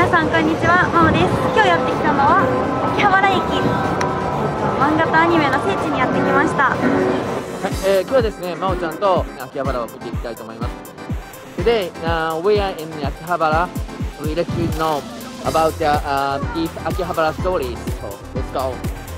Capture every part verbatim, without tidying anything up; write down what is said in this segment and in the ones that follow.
さんこんにちは、まおです。今日やってきたのは秋葉原駅、漫画とアニメの聖地にやってきました。はい、 えー、今日はですね、まおちゃんと秋葉原を見ていきたいと思います。Today, uh, we are in Akihabara. We let you know about the, uh, these Akihabara stories. So, let's go.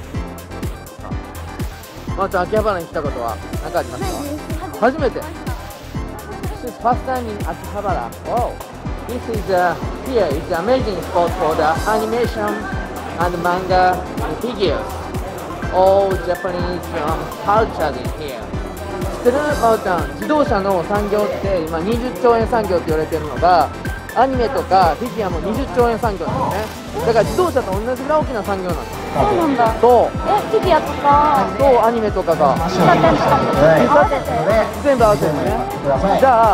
まおちゃん、秋葉原に来たことは何かありますか？初めて。This is first time in Akihabara. Oh, this is uh, here is an amazing spot for the animation and manga and figures. All Japanese um, culture is here. 知ってる？まおちゃん、自動車の産業って今にじゅっちょうえん産業って言われてるのが、アニメとかフィギュアもにじゅっちょうえん産業なんですね。だから自動車と同じぐらい大きな産業なんです。 そうなんだ。 そう。 え、フィギュアとかとアニメとかが全部合わせてね。じゃあ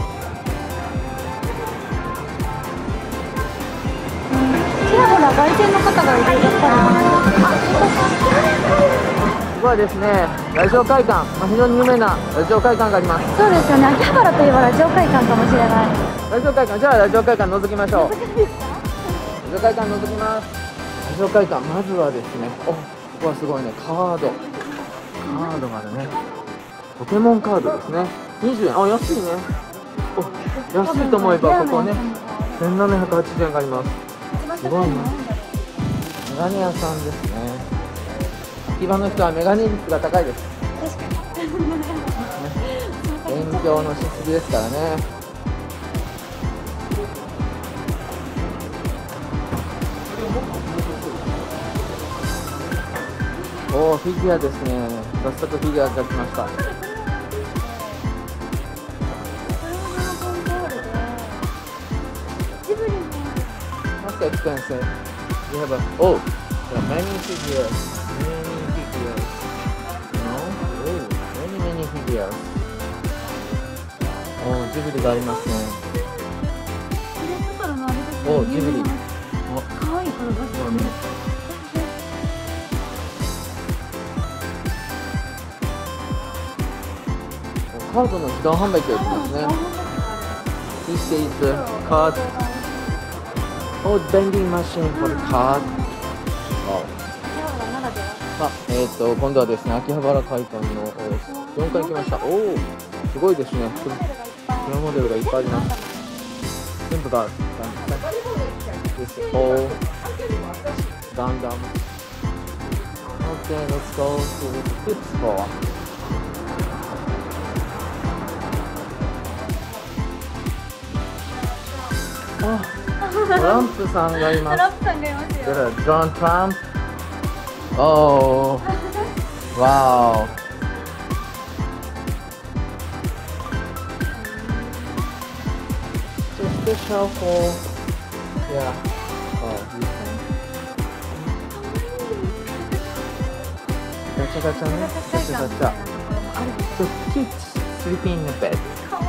ちらほら外見の方がいる。やっぱりここはですね、ラジオ会館、まあ、非常に有名なラジオ会館があります。 そうですよね。秋葉原といえばラジオ会館かもしれない。 ラジオ会館、じゃあラジオ会館覗きましょう。ラジオ会館覗きます。ラジオ会館、まずはですね、お、ここはすごいね、カード。カードがあるね。ポケモンカードですね。にじゅうえん、あ、安いね。お、安いと思えば、ここね、せんななひゃくはちじゅうえんがあります。すごいね。メガネ屋さんですね。秋葉の人はメガネ率が高いです。 確かに。 勉強のしすぎですからね。おお、フィギュアですね。早速フィギュアが来ました。Most expensive. We have a oh, there are many figures, many figures. You know, oh, many many figures. おお、ジブリがありますね。おお、ジブリ。お、 可愛いこれバスだね。 カードの自動販売機がありますね。This is the card. Oh, vending machine for the card. Wow. あ、えっと今度はですね、秋葉原会館のよんかいに来ました。おお、すごいですね。プラモデルがいっぱいあります。全部がThis all Gundam. Okay, let's go to the fifth floor. あ、トランプさんがいます。 トランプさんがいますよ。 ジョン・トランプ。おー、わー。Special for, yeah. Oh, this one. ガチャガチャね。ガチャガチャ。So kids sleeping in the bed.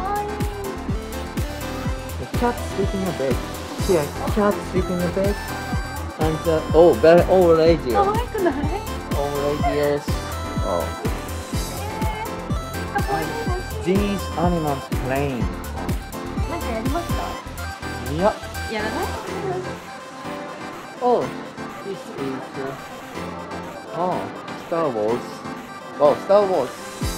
The cat sleeping in the bed. Here, cat sleeping in the bed. And uh, oh, very old radio. 可愛くない？ Old radios. Oh. These animals playing. なんかやりますか？ いや。 やらない？ Oh, this is uh, oh Star Wars. Oh, Star Wars.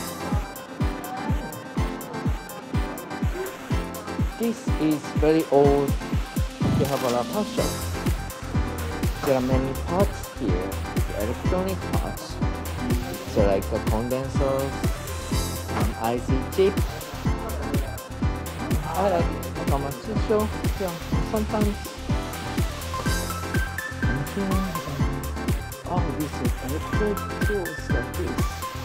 This is very old Akihabara fashion. There are many parts here, electronic parts. So like the condensers, um, I C chip. I like Wakamatsusho. Yeah, sometimes. Oh, this is electric tools like this.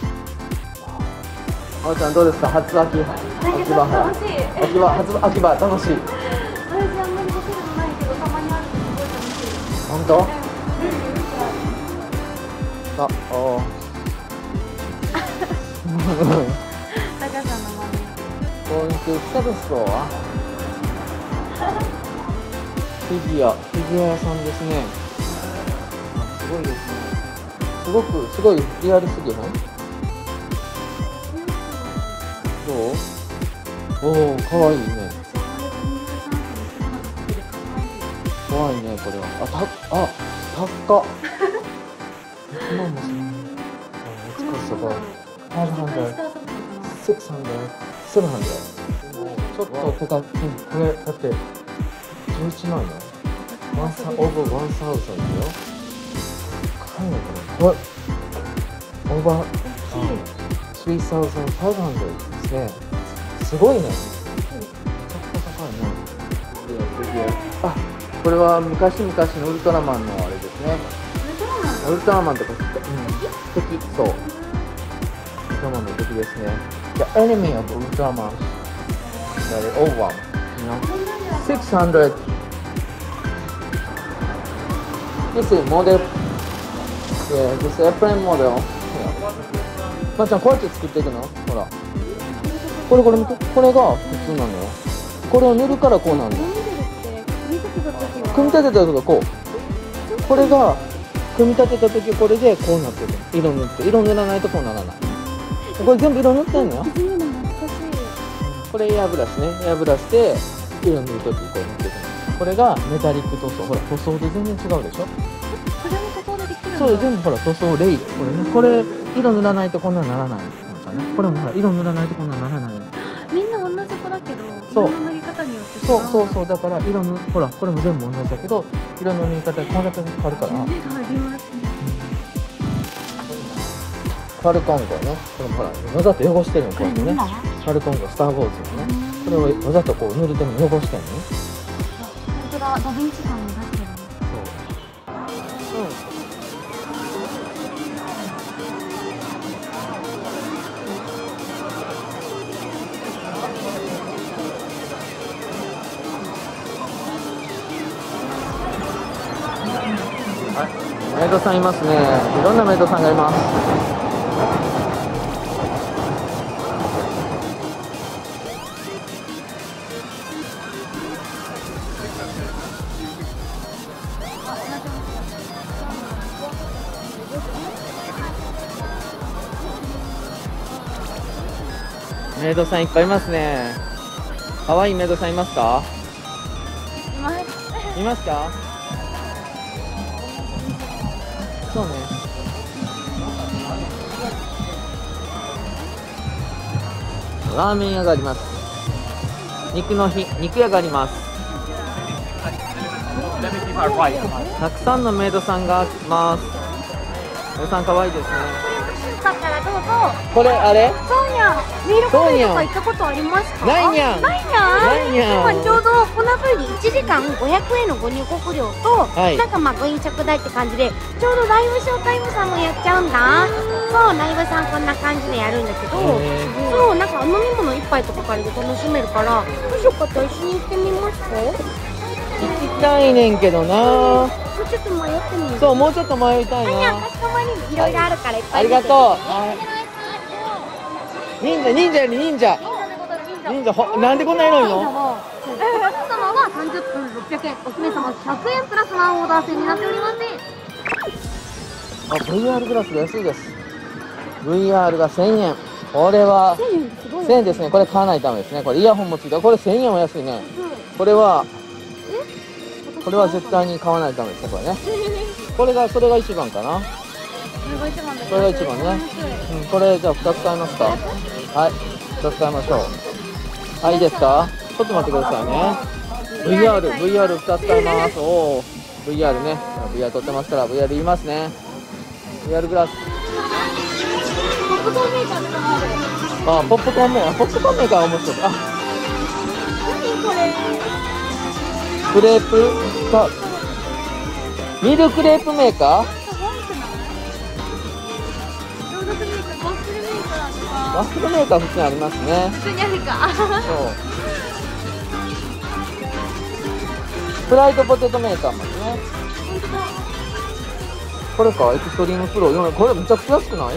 あおちゃんどうですか？初秋秋葉原。 楽しい。 秋葉初秋葉楽しい。 私あんまりホテルもないけどたまにあるとすごい楽しい。 本当？あ、お。 タカさんのマネ。 Going to seventh floor. フィギュア、フィギュア屋さんですね。すごいですね。すごくすごいリアルすぎない？どう？おお、かわいいね。お怖いねこれは。あ、た、あ、高っ。ひゃくまんもする。It's cost about five hundred, six hundred, seven hundred. ちょっと高く、これだってじゅういちまんよ。ワンサオーバーワンサウザンドよ。高いのこれ。これオーバースリーサウザンドファイブハンドレッドですね。すごいね。めちゃくちゃ高いね。あ、これは昔々のウルトラマンのあれですね。ウルトラマンとか、うん、敵、そう。ウルトラマンの敵ですね。The enemy of Ultraman. The old one. You know? six hundred. This is model. Yeah, this airplane model. まーちゃん、こうやって作っていくの？ほら。これこれ見て。これが普通なのよ。これを塗るからこうなるの。組み立てた時はこう。これが組み立てた時これでこうなってる。色塗って色塗らないとこうならない。これ全部色塗ってんのよ。これエアブラシね。エアブラシで色塗る時こう塗ってる。これがメタリック塗装。ほら塗装で全然違うでしょ。 これも塗装でできるの？ そう全部ほら塗装レイ。これね。これ色塗らないとこんなにならないのかね。これもほら色塗らないとこんなにならないの。 みんな同じ子だけど、 そう色の塗り方によって違う。 そうそうそうだから色塗ほらこれも全部同じだけど色の塗り方がこんだけ変わるから。 目がありますね。 ファルコン号ね。これもほらわざと汚してるのこうやってね。ファルコン号スター・ウォーズのね。これをわざとこう塗るために汚してるのね。 本当だ、ダヴィンチ感も出してるね。 そう。うん。メイドさんいますね。いろんなメイドさんがいます。メイドさんいっぱいいますね。可愛いメイドさんいますか？ います。 いますか？そうね。ラーメン屋があります。肉の日、肉屋があります。たくさんのメイドさんがいます。メイドさん可愛いですね。 よかったらどうぞ。 これあれ？ そうにゃん。ミルクカフェとか行ったことありますか？ ないにゃん。 ないにゃん。 ないにゃん。 今ちょうどこんな風にいちじかんごひゃくえんのご入国料と、 はい、 なんかまあご飲食代って感じで、ちょうどライブショータイムさんもやっちゃうんだ。そう、ライブさんこんな感じでやるんだけど、そう、なんか飲み物一杯とか借りて楽しめるから、もしよかったら一緒に行ってみますか？ 行きたいねんけどな。 もうちょっと迷ってみる。 そう、もうちょっと迷いたいな。 いや、かしこまり、いろいろあるからいっぱい。 ありがとう。はい、忍者、忍者より忍者。忍者、ほ、なんでこんな色いの？ お客様はさんじゅっぷんろっぴゃくえん、お姫様ひゃくえんプラスワンオーダー制になっております。 あ、ブイアール グラスが安いです。ブイアール がせんえん。これはせんえんですね。これ買わないとダメですね。これイヤホンもついた。これせんえんは安いね。これはこれは絶対に買わないとダメですね。これね。これがそれが一番かな。それが一番ね。うん、これじゃあふたつ買いますか。はい、ふたつ買いましょう。はい、いいですか？ちょっと待ってくださいね。ブイアール、ブイアールふたつ買います。おお、ブイアール ね。ブイアール 取ってますから ブイアール 言いますね。ブイアール グラス。 ポップコーンメーカーとかもある。 あ、ポップコーンメーカー、ポップコーンメーカーは面白い。あ、 何これ？ クレープかミルクレープメーカー？ワッフルメーカー普通にありますね。 普通にあるか。 そう。フライドポテトメーカーもあるね。これか、エクストリームプロ。これむちゃくちゃ安くない？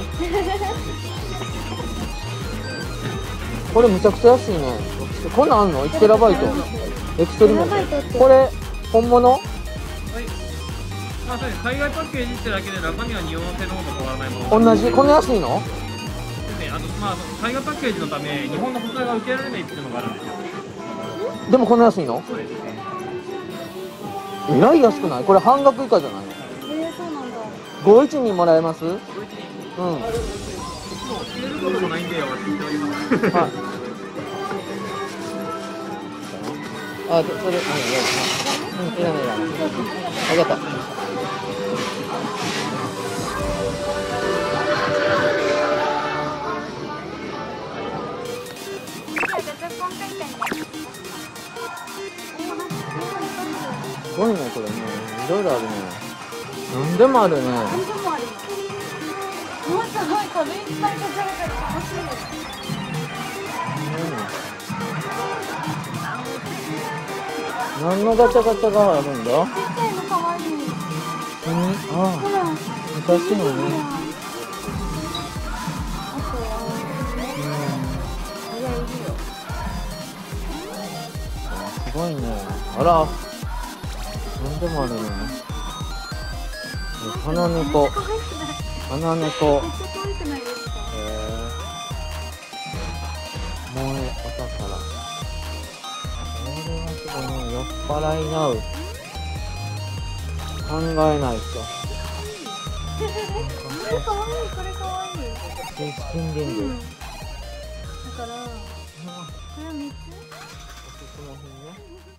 これむちゃくちゃ安いね。こんなんあんの？いちテラバイト。エクストリーム。これ本物？はい。 まあそうです。海外パッケージってだけで中身は日本製のものと変わらないもの。 同じ？こんな安いの？ あとまあ海外パッケージのため日本の保険が受けられないっていうのがあるんですよ。 でもこんな安いの？ そうですね。 えらい安くない？これ半額以下じゃないの？ えー、そうなんだ。 ごいちにもらえます？うん。 教えることもないんだよ、私言っております。 はい。あ、そそれ、うん、いや、うん、いらないいらない。ありがとう。すごいね、これね。いろいろあるね。なんでもあるね。 なんでもある。もうすごい、これいっぱいかかるから楽しいです。 うん。何のガチャガチャがあるんだ？ ちっちゃいのかわいい。 うん、あほら。 あ、昔のね。 あとは、これいるよ。 すごいね。あら。なんでもあるね。花猫。花猫。 めっちゃ可愛くないですか？ えー、萌えお宝。これはすごいね。酔っ払いなう。考えない人。 これ可愛い、これ可愛い。 スキンリング。 うん。だから、これはみっつ？ この辺ね。